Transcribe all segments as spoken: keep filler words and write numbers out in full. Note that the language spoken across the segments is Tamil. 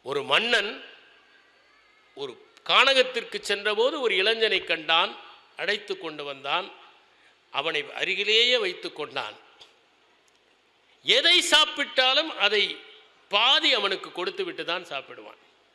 ஒரு மன்னன் ஒரு கானகத்திற்கு சென்றபோது ஒரு இளைஞனை கண்டான், அழைத்து கொண்டு வந்தான், அவனை அருகிலேயே வைத்து கொண்டான். எதை சாப்பிட்டாலும் அதை பாதி அவனுக்கு கொடுத்து விட்டு தான் சாப்பிடுவான்.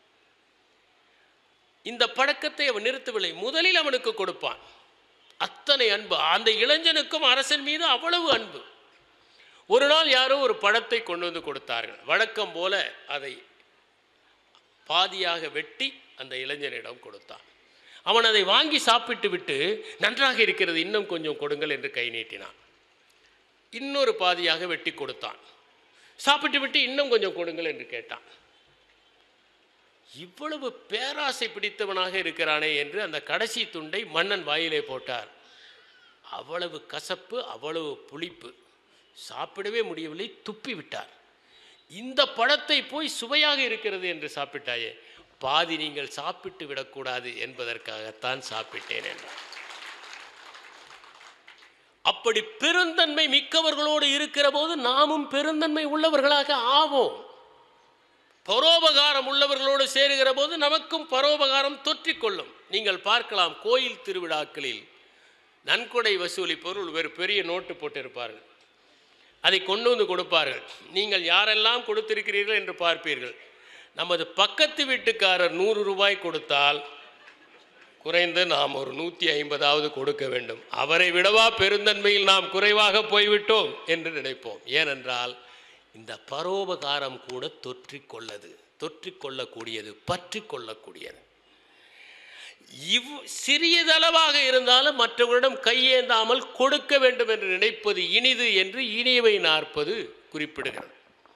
இந்த பழக்கத்தை அவன் நிறுத்தவில்லை. முதலில் அவனுக்கு கொடுப்பான். அத்தனை அன்பு அந்த இளைஞனுக்கும் அரசன் மீது அவ்வளவு அன்பு. ஒரு நாள் யாரோ ஒரு பழத்தை கொண்டு வந்து கொடுத்தார்கள். வழக்கம் போல அதை பாதியாக வெட்டி அந்த இளைஞனிடம் கொடுத்தான். அவன் அதை வாங்கி சாப்பிட்டு விட்டு நன்றாக இருக்கிறது, இன்னும் கொஞ்சம் கொடுங்கள் என்று கை நீட்டினான். இன்னொரு பாதியாக வெட்டி கொடுத்தான். சாப்பிட்டு விட்டு இன்னும் கொஞ்சம் கொடுங்கள் என்று கேட்டான். இவ்வளவு பேராசை பிடித்தவனாக இருக்கிறானே என்று அந்த கடைசி துண்டை மன்னன் வாயிலே போட்டார். அவ்வளவு கசப்பு, அவ்வளவு புளிப்பு, சாப்பிடவே முடியவில்லை, துப்பி விட்டார். இந்த பழத்தை போய் சுவையாக இருக்கிறது என்று சாப்பிட்டாயே, பாதி நீங்கள் சாப்பிட்டு விடக்கூடாது என்பதற்காகத்தான் சாப்பிட்டேன் என்றார். அப்படி பெருந்தன்மை மிக்கவர்களோடு இருக்கிற போது நாமும் பெருந்தன்மை உள்ளவர்களாக ஆவோம். பரோபகாரம் உள்ளவர்களோடு சேருகிற போது நமக்கும் பரோபகாரம் தொற்றிக்கொள்ளும். நீங்கள் பார்க்கலாம், கோயில் திருவிழாக்களில் நன்கொடை வசூலிப்பவர்கள் ஒரு பெரிய நோட்டு போட்டிருப்பார்கள். அதை கொண்டு வந்து கொடுப்பார்கள். நீங்கள் யாரெல்லாம் கொடுத்திருக்கிறீர்கள் என்று பார்ப்பீர்கள். நமது பக்கத்து வீட்டுக்காரர் நூறு ரூபாய் கொடுத்தால் குறைந்து நாம் ஒரு நூற்றி ஐம்பதாவது கொடுக்க வேண்டும். அவரை விடவா பெருந்தன்மையில் நாம் குறைவாக போய்விட்டோம் என்று நினைப்போம். ஏனென்றால் இந்த பரோபகாரம் கூட தொற்றிக்கொள்ளது, தொற்றிக்கொள்ளக்கூடியது, பற்றி கொள்ளக்கூடியது. இவ் சிறியதளவாக இருந்தாலும் மற்றவரிடம் கையேந்தாமல் கொடுக்க வேண்டும் என்று நினைப்பது இனிது என்று இனியவை நாற்பது குறிப்பிடுகிறார்.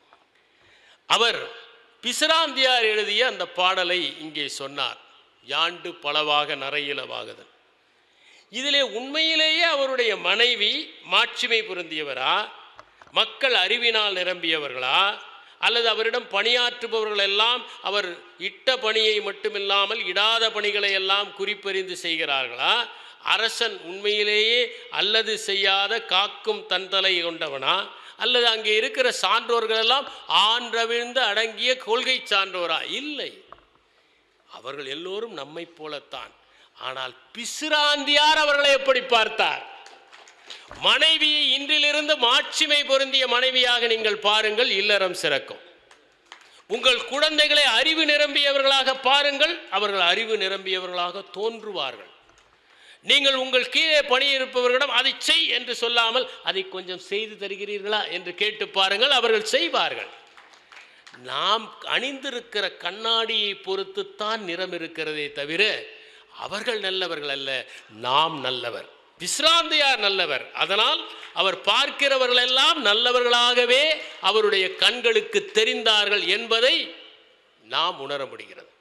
அவர் பிசிராந்தியார் எழுதிய அந்த பாடலை இங்கே சொன்னார். யாண்டு பலவாக நரையிலவாகுதல். இதிலே உண்மையிலேயே அவருடைய மனைவி மாட்சிமை பொருந்தியவரா, மக்கள் அறிவினால் நிரம்பியவர்களா, அல்லது அவரிடம் பணியாற்றுபவர்கள் எல்லாம் அவர் இட்ட பணியை மட்டுமில்லாமல் இடாத பணிகளை எல்லாம் குறிப்பறிந்து செய்கிறார்களா, அரசன் உண்மையிலேயே அல்லது செய்யாத காக்கும் தன்தலை கொண்டவனா, அல்லது அங்கே இருக்கிற சான்றோர்கள் எல்லாம் ஆன்றவிழ்ந்து அடங்கிய கொள்கை சான்றோரா? இல்லை, அவர்கள் எல்லோரும் நம்மை போலத்தான். ஆனால் பிசிராந்தியார் அவர்களை எப்படி பார்த்தார்? மனைவியை இன்றிலிருந்து மாட்சிமை பொருந்திய மனைவியாக நீங்கள் பாருங்கள், இல்லறம் சிறக்கும். உங்கள் குழந்தைகளை அறிவு நிரம்பியவர்களாக பாருங்கள், அவர்கள் அறிவு நிரம்பியவர்களாக தோன்றுவார்கள். நீங்கள் உங்கள் கீழே பணியிருப்பவர்களிடம் அதை செய் என்று சொல்லாமல் அதை கொஞ்சம் செய்து தருகிறீர்களா என்று கேட்டு பாருங்கள், அவர்கள் செய்வார்கள். நாம் அணிந்திருக்கிற கண்ணாடியை பொறுத்துத்தான் நிறம் இருக்கிறதே தவிர அவர்கள் நல்லவர்கள் அல்ல, நாம் நல்லவர். பிசிராந்தியார் நல்லவர். அதனால் அவர் பார்க்கிறவர்கள் எல்லாம் நல்லவர்களாகவே அவருடைய கண்களுக்கு தெரிந்தார்கள் என்பதை நாம் உணர முடிகிறது.